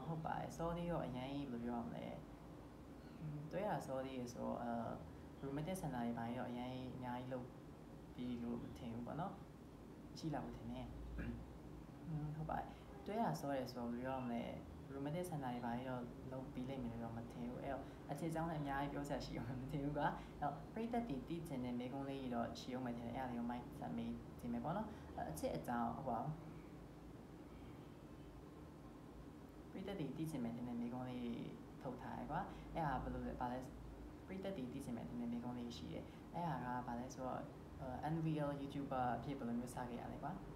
ဟုတ်ပါတယ်စောသေးရောအရင်ဘယ်လိုပြောရမလဲတွဲရစောသေးရဆိုတော့romantic center တွေပိုင်းရောအရင်အများကြီးလုပ်ပြီးလို့မထင်ဘူးပေါ့နော်ရှိလာလို့ထင်တယ်ဟုတ်ပါတယ်တွဲရစောရဆိုတော့ဘယ်လိုပြောရမလဲromantic center တွေပိုင်းရောလုပ်ပြီးလိမ့်မယ်လို့တော့မထင်ဘူးအဲ့တော့အခြေအကြောင်းလည်းအများကြီးပြောဆက်ရှိအောင်မထင်ဘူးကွာအဲ့တော့ပရိသတ်တီတီးကျင်တဲ့မိကုံးလေးတော့ရှိအောင်မယ်ထင်တယ်အဲ့ဒါလေးကိုမိုက်ဆက်မေးကြည့်မယ်ပေါ့နော်အချစ်အကြောင်းဟုတ်ပါဘူးပရိသတ်တီတီးကျင်မယ်တင်တဲ့မိကုံးလေးထုတ်ထားရကွာအဲ့ဒါဘယ်လိုလဲပါလဲပရိသတ်တီတီးကျင်မယ်တင်တဲ့မိကုံးလေးရှိတယ်အဲ့ဒါကပါလဲဆိုတော့unreal YouTuber အဖြစ်ဘယ်လိုမျိုးစခဲ့ရလဲကွာ